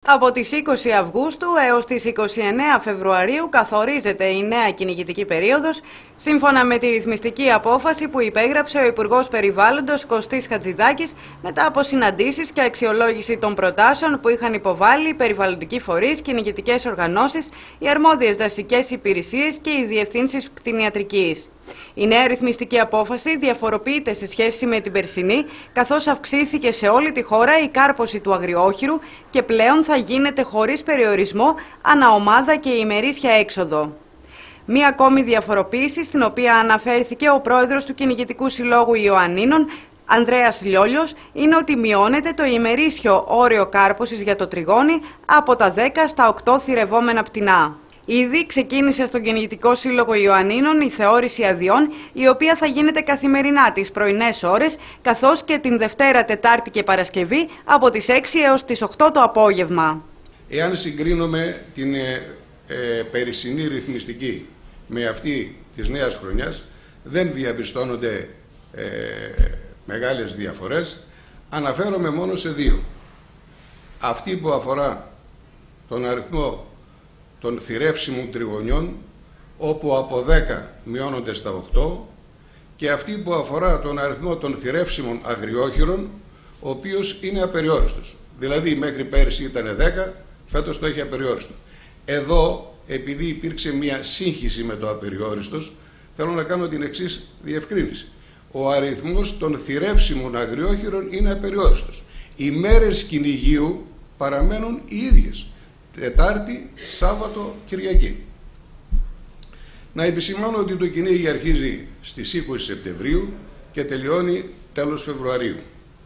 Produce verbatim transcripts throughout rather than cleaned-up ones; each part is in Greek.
Από τις είκοσι Αυγούστου έως τις είκοσι εννέα Φεβρουαρίου καθορίζεται η νέα κυνηγητική περίοδος, σύμφωνα με τη ρυθμιστική απόφαση που υπέγραψε ο Υπουργός Περιβάλλοντος Κωστής Χατζηδάκης μετά από συναντήσεις και αξιολόγηση των προτάσεων που είχαν υποβάλει οι περιβαλλοντικοί φορείς, κυνηγητικές οργανώσεις, οι αρμόδιες δασικές υπηρεσίες και οι διευθύνσεις κτηνιατρικής. Η νέα ρυθμιστική απόφαση διαφοροποιείται σε σχέση με την περσινή, καθώς αυξήθηκε σε όλη τη χώρα η κάρπωση του αγριόχειρου και πλέον θα γίνεται χωρίς περιορισμό αναομάδα και ημερήσια έξοδο. Μία ακόμη διαφοροποίηση, στην οποία αναφέρθηκε ο πρόεδρος του Κυνηγητικού Συλλόγου Ιωαννίνων, Ανδρέας Λιόλιος, είναι ότι μειώνεται το ημερήσιο όριο κάρπωσης για το τριγώνι από τα δέκα στα οκτώ θηρευόμενα πτηνά. Ήδη ξεκίνησε στον Κυνηγητικό Σύλλογο Ιωαννίνων η θεώρηση αδειών, η οποία θα γίνεται καθημερινά τις πρωινές ώρες, καθώς και την Δευτέρα, Τετάρτη και Παρασκευή από τις έξι έως τις οκτώ το απόγευμα. Εάν συγκρίνουμε την ε, ε, περσινή ρυθμιστική με αυτή της νέας χρονιάς, δεν διαπιστώνονται ε, μεγάλες διαφορές. Αναφέρομαι μόνο σε δύο. Αυτή που αφορά τον αριθμό των θηρεύσιμων τριγωνιών, όπου από δέκα μειώνονται στα οκτώ, και αυτή που αφορά τον αριθμό των θηρεύσιμων αγριόχειρων, ο οποίος είναι απεριόριστος. Δηλαδή μέχρι πέρυσι ήταν δέκα, φέτος το έχει απεριόριστο. Εδώ, επειδή υπήρξε μια σύγχυση με το απεριόριστος, θέλω να κάνω την εξής διευκρίνηση. Ο αριθμός των θηρεύσιμων αγριόχειρων είναι απεριόριστος. Οι μέρες κυνηγίου παραμένουν οι ίδιες. Τετάρτη, Σάββατο, Κυριακή. Να επισημάνω ότι το κυνήγι αρχίζει στις είκοσι Σεπτεμβρίου και τελειώνει τέλος Φεβρουαρίου.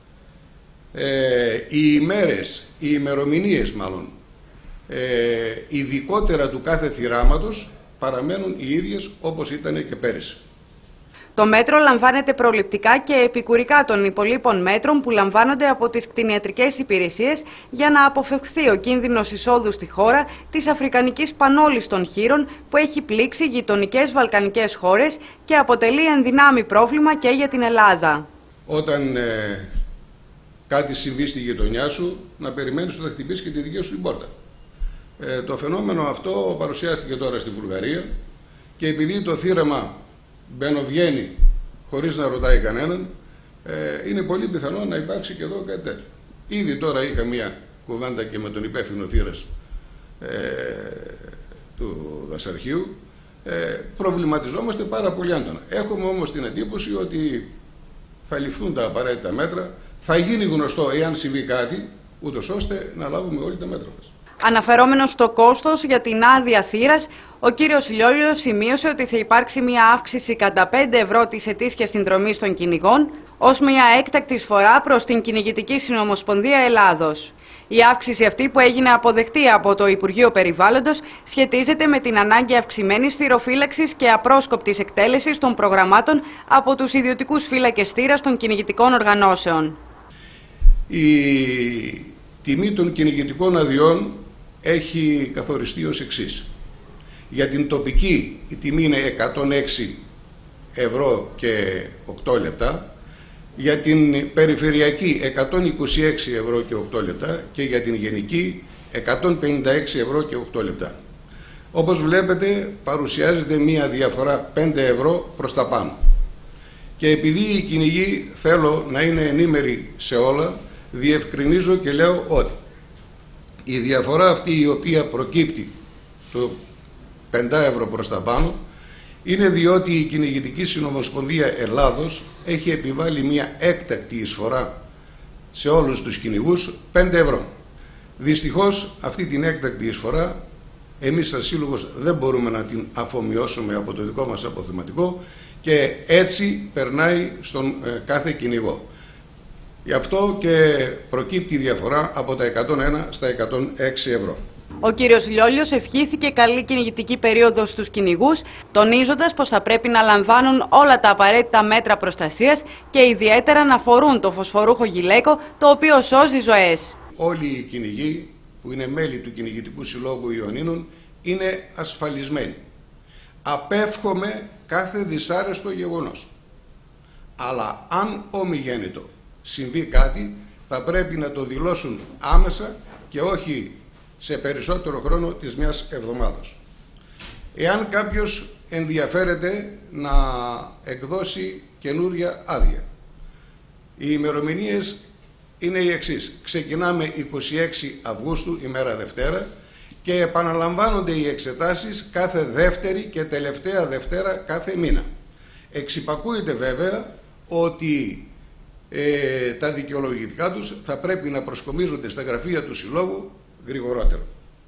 Ε, οι ημέρες, οι ημερομηνίες μάλλον, ε, ειδικότερα του κάθε θηράματος παραμένουν οι ίδιες όπως ήταν και πέρυσι. Το μέτρο λαμβάνεται προληπτικά και επικουρικά των υπολείπων μέτρων που λαμβάνονται από τις κτηνιατρικές υπηρεσίες για να αποφευχθεί ο κίνδυνος εισόδου στη χώρα της αφρικανικής πανόλης των χείρων που έχει πλήξει γειτονικές βαλκανικές χώρες και αποτελεί ενδυνάμει πρόβλημα και για την Ελλάδα. Όταν ε, κάτι συμβεί στη γειτονιά σου, να περιμένεις ότι θα χτυπήσει και τη δική σου την πόρτα. Ε, το φαινόμενο αυτό παρουσιάστηκε τώρα στη Βουλγαρία και επειδή το θύραμα μπαίνω-βγαίνει χωρίς να ρωτάει κανέναν, ε, είναι πολύ πιθανό να υπάρξει και εδώ κάτι τέτοιο. Ήδη τώρα είχα μία κουβέντα και με τον υπεύθυνο θύρας ε, του δασαρχείου. Ε, προβληματιζόμαστε πάρα πολύ έντονα. Έχουμε όμως την εντύπωση ότι θα ληφθούν τα απαραίτητα μέτρα, θα γίνει γνωστό εάν συμβεί κάτι, ούτως ώστε να λάβουμε όλοι τα μέτρα μας. Αναφερόμενος στο κόστος για την άδεια θύρας, ο κύριος Λιόλιος σημείωσε ότι θα υπάρξει μια αύξηση κατά πέντε ευρώ της ετήσιας συνδρομής των κυνηγών ως μια έκτακτη εισφορά προς την Κυνηγητική Συνομοσπονδία Ελλάδος. Η αύξηση αυτή, που έγινε αποδεκτή από το Υπουργείο Περιβάλλοντος, σχετίζεται με την ανάγκη αυξημένης θυροφύλαξης και απρόσκοπτης εκτέλεσης των προγραμμάτων από τους ιδιωτικούς φύλακες θύρας των κυνηγητικών οργανώσεων. Η τιμή των κυνηγητικών αδειών έχει καθοριστεί ως εξής. Για την τοπική η τιμή είναι εκατόν έξι ευρώ και οκτώ λεπτά, για την περιφερειακή εκατόν είκοσι έξι ευρώ και οκτώ λεπτά και για την γενική εκατόν πενήντα έξι ευρώ και οκτώ λεπτά. Όπως βλέπετε παρουσιάζεται μία διαφορά πέντε ευρώ προς τα πάνω. Και επειδή οι κυνηγοί θέλω να είναι ενήμεροι σε όλα, διευκρινίζω και λέω ότι η διαφορά αυτή η οποία προκύπτει το πέντε ευρώ προς τα πάνω είναι διότι η Κυνηγητική Συνομοσπονδία Ελλάδος έχει επιβάλει μια έκτακτη εισφορά σε όλους τους κυνηγούς πέντε ευρώ. Δυστυχώς αυτή την έκτακτη εισφορά εμείς σαν σύλλογος δεν μπορούμε να την αφομοιώσουμε από το δικό μας αποθεματικό και έτσι περνάει στον ε, κάθε κυνηγό. Γι' αυτό και προκύπτει η διαφορά από τα εκατόν ένα στα εκατόν έξι ευρώ. Ο κύριος Λιόλιος ευχήθηκε καλή κυνηγητική περίοδο στους κυνηγούς, τονίζοντας πως θα πρέπει να λαμβάνουν όλα τα απαραίτητα μέτρα προστασίας και ιδιαίτερα να φορούν το φωσφορούχο γυλαίκο, το οποίο σώζει ζωές. Όλοι οι κυνηγοί που είναι μέλη του Κυνηγητικού Συλλόγου Ιωαννίνων είναι ασφαλισμένοι. Απέφχομαι κάθε δυσάρεστο γεγονός. Αλλά αν ομιγέννητο συμβεί κάτι, θα πρέπει να το δηλώσουν άμεσα και όχι σε περισσότερο χρόνο της μιας εβδομάδας. Εάν κάποιος ενδιαφέρεται να εκδώσει καινούρια άδεια, οι ημερομηνίες είναι οι εξής. Ξεκινάμε είκοσι έξι Αυγούστου, ημέρα Δευτέρα, και επαναλαμβάνονται οι εξετάσεις κάθε δεύτερη και τελευταία Δευτέρα κάθε μήνα. Εξυπακούεται βέβαια ότι ε, τα δικαιολογητικά τους θα πρέπει να προσκομίζονται στα γραφεία του Συλλόγου γρηγορότερα.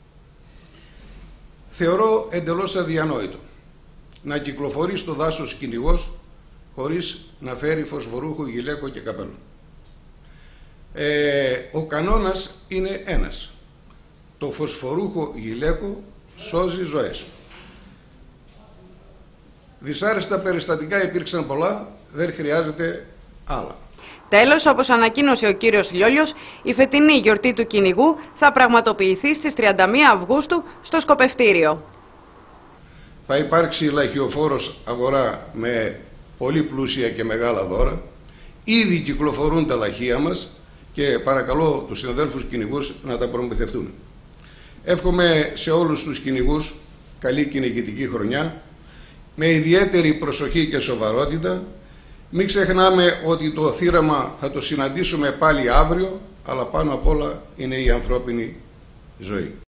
Θεωρώ εντελώς αδιανόητο να κυκλοφορεί στο δάσος κυνηγός χωρίς να φέρει φωσφορούχο, γυλαίκο και καπέλο. Ε, ο κανόνας είναι ένας. Το φωσφορούχο γυλαίκο σώζει ζωές. Δυσάρεστα περιστατικά υπήρξαν πολλά, δεν χρειάζεται άλλα. Τέλος, όπως ανακοίνωσε ο κύριος Λιόλιος, η φετινή γιορτή του κυνηγού θα πραγματοποιηθεί στις τριάντα μία Αυγούστου στο Σκοπευτήριο. Θα υπάρξει λαχιοφόρος αγορά με πολύ πλούσια και μεγάλα δώρα. Ήδη κυκλοφορούν τα λαχεία μας και παρακαλώ τους συναδέλφους κυνηγούς να τα προμηθευτούν. Εύχομαι σε όλους τους κυνηγούς καλή κυνηγητική χρονιά, με ιδιαίτερη προσοχή και σοβαρότητα. Μην ξεχνάμε ότι το θύραμα θα το συναντήσουμε πάλι αύριο, αλλά πάνω απ' όλα είναι η ανθρώπινη ζωή.